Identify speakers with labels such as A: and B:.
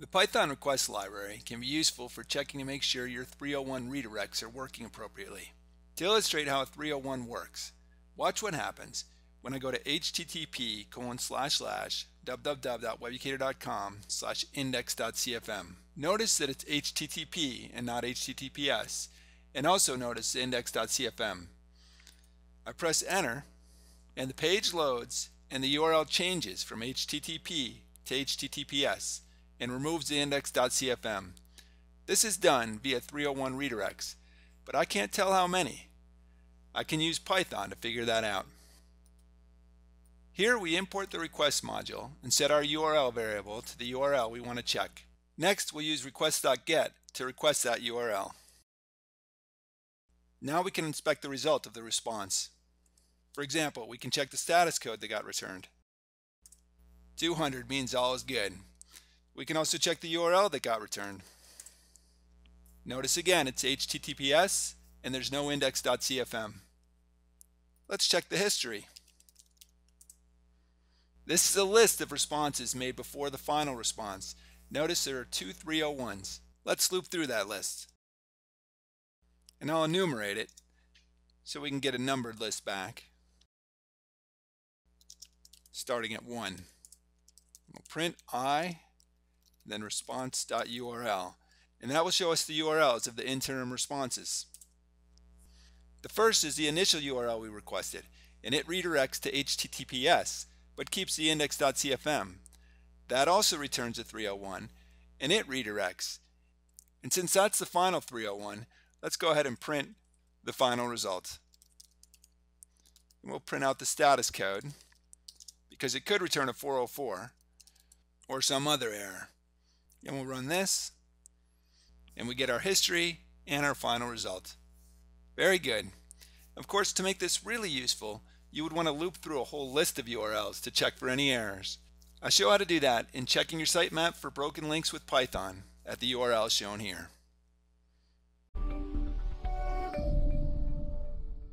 A: The Python request library can be useful for checking to make sure your 301 redirects are working appropriately. To illustrate how a 301 works, watch what happens when I go to http://www.webucator.com/index.cfm. Notice that it's HTTP and not HTTPS, and also notice index.cfm. I press enter, and the page loads and the URL changes from HTTP to HTTPS and removes the index.cfm. This is done via 301 redirects, but I can't tell how many. I can use Python to figure that out. Here we import the request module and set our URL variable to the URL we want to check. Next we'll use request.get to request that URL. Now we can inspect the result of the response. For example, we can check the status code that got returned. 200 means all is good. We can also check the URL that got returned. Notice again it's HTTPS and there's no index.cfm. Let's check the history. This is a list of responses made before the final response. Notice there are two 301s. Let's loop through that list. And I'll enumerate it so we can get a numbered list back. Starting at 1. We'll print I, then response.url, and that will show us the URLs of the interim responses. The first is the initial URL we requested, and it redirects to HTTPS, but keeps the index.cfm. That also returns a 301, and it redirects. And since that's the final 301, let's go ahead and print the final result. And we'll print out the status code, because it could return a 404 or some other error. And we'll run this, and we get our history and our final result. Very good. Of course, to make this really useful, you would want to loop through a whole list of URLs to check for any errors. I show how to do that in checking your sitemap for broken links with Python at the URL shown here.